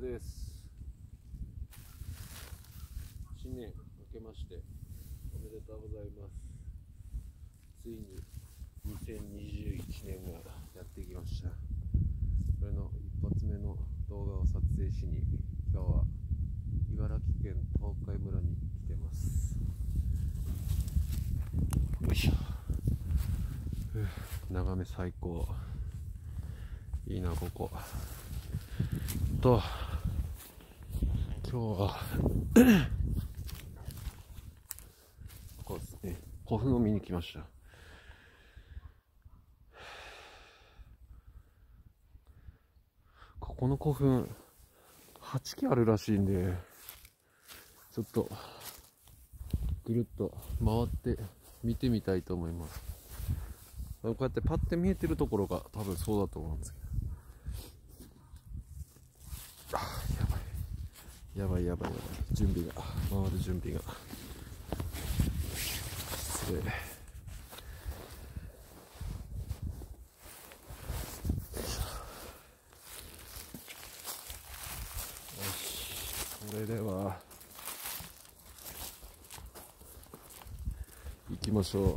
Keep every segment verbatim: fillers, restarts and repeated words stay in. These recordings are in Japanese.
です。新年明けましておめでとうございます。ついににせんにじゅういちねんがやってきました。それの一発目の動画を撮影しに今日は茨城県東海村に来てます。よいしょ。眺め最高。いいなここと今日はここですね、古墳を見に来ました。ここの古墳はちきあるらしいんで、ちょっとぐるっと回って見てみたいと思います。こうやってパッて見えてるところが多分そうだと思うんですけど、あ、やばいやばいやばいやばい、準備が回る準備が失礼。よし、それでは行きましょう。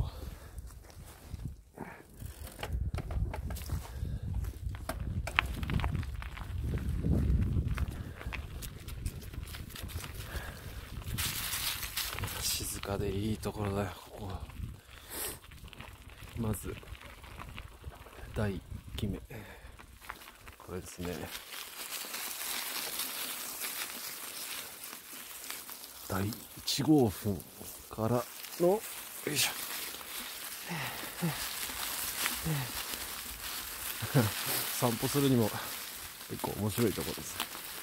静かでいいところだよここは。まずだいいっきめ、これですね。だいいち号墳からの、よいしょ散歩するにも結構面白いところです。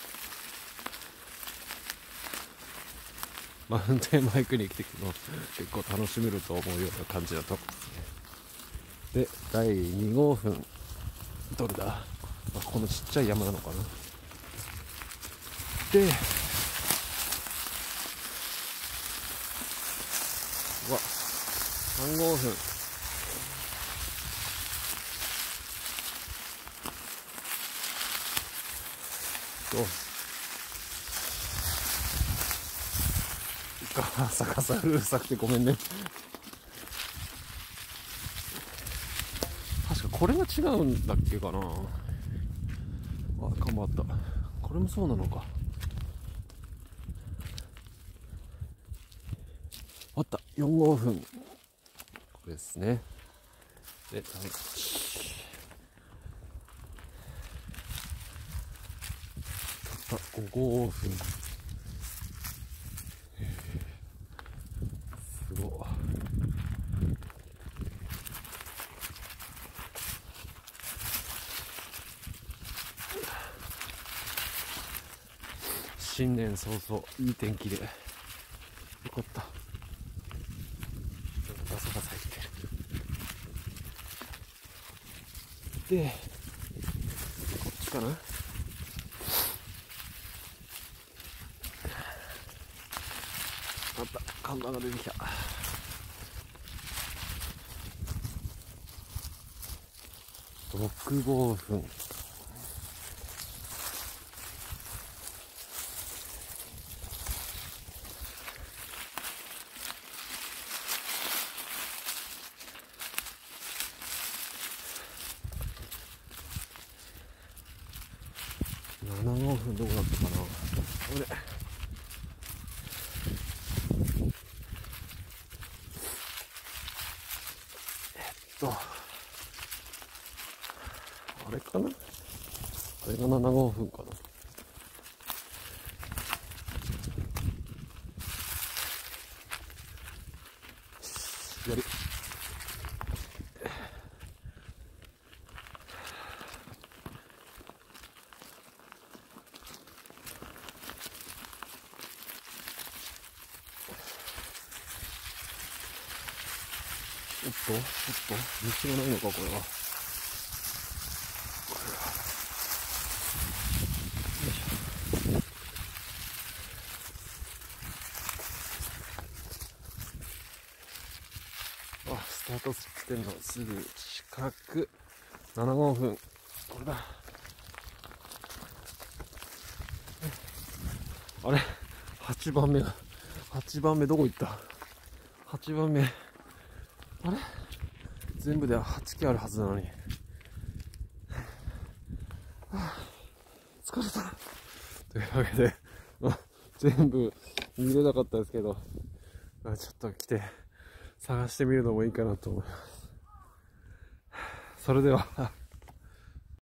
マウンテンバイクに来ても結構楽しめると思うような感じだと思うんですね。で、だいに号墳、どれだ、まあ、このちっちゃい山なのかな。で、うわ、さん号墳、とガサガサうるさくてごめんね。確かこれが違うんだっけかな。あ、看板あった。これもそうなのか。あった、よん号墳、これですね。で、たったご号墳、すごい。新年早々いい天気でよかった。ちょっとガサガサ言ってる。で、こっちかな。あった、看板が出てきた。ろく号墳、なな号墳どこだったかな。これえっとあれかな、あれがなな号墳かな。やる。おっとおっと、道がないのかこれは。あ、スタート地点のすぐ近く、なな号墳、これだ。 あれはちばんめが、はちばんめどこ行った？ はち 番目。あれ全部ではちけんあるはずなのに。はあ、疲れた。というわけで、まあ、全部見れなかったですけど、まあ、ちょっと来て探してみるのもいいかなと思います。それでは。